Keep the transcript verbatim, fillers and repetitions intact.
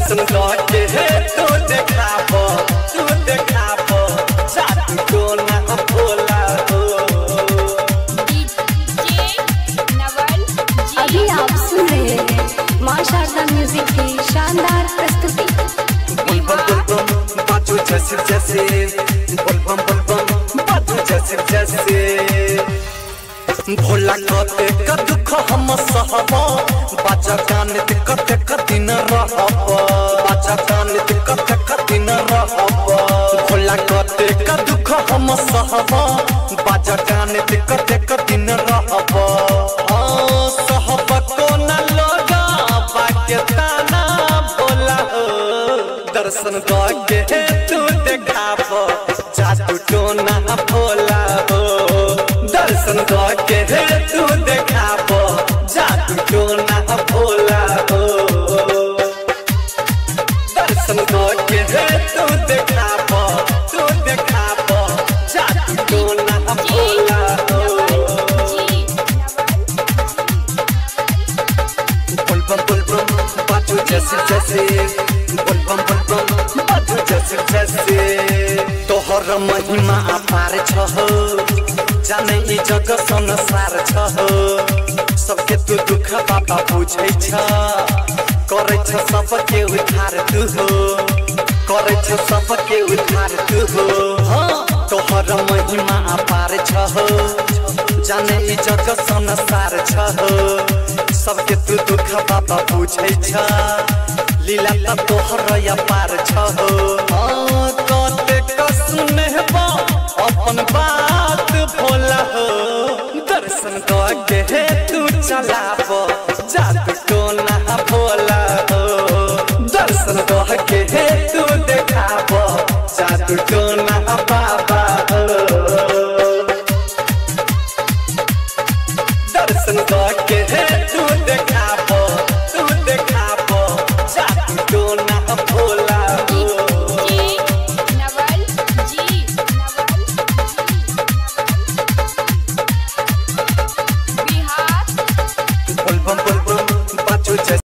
दर्शन के तू देखाबो तू देखाबो जादू टोना भोला हो। अभी आप सुन रहे हैं मां शारदा म्यूजिक की शानदार प्रस्तुति। बुलबम बुलबम बाजू जैसे जैसे बुलबम बुलबम बाजू जैसे जैसे भोला कते का दुख हम सहबो बाजा गाने ते कते कदिन रहबो बाजा गाने ते कते कदिन रहबो भोला कते का दुख हम सहबो बाजा गाने ते कते कदिन रहबो ओ सहब को न लोगा बाके ताना भोला हो। दर्शन के तू देखाबो जादू टोना भोला हो। दर्शन के तू देखाबो जादू टोना भोला हो। दर्शन के तू देखाबो तू देखाबो जादू टोना भोला हो। बुलबम बुलबम बाजू जैसे जैसे बुलबम बुलबम बाजू जैसे जैसे तोहर महिमा अपार छहो जाने ई जग संसार छहो सबके तू दुख बाबा बुझै छ करै छ सबके उद्धार तू हो करै छ सबके उद्धार तू हो। हाँ तोहर महिमा अपार छहो जाने ई जग संसार छहो सबके तू दुख बाबा बुझै छ लीला त तोहर अपार छहो। हाँ कते क सुनबो अपन बात भोला हो। दर्शन के तू चलाबो जादू टोना भोला हो। दर्शन के तू देखाबो जादू टोना बाबा हो। दर्शन के तू देखाबो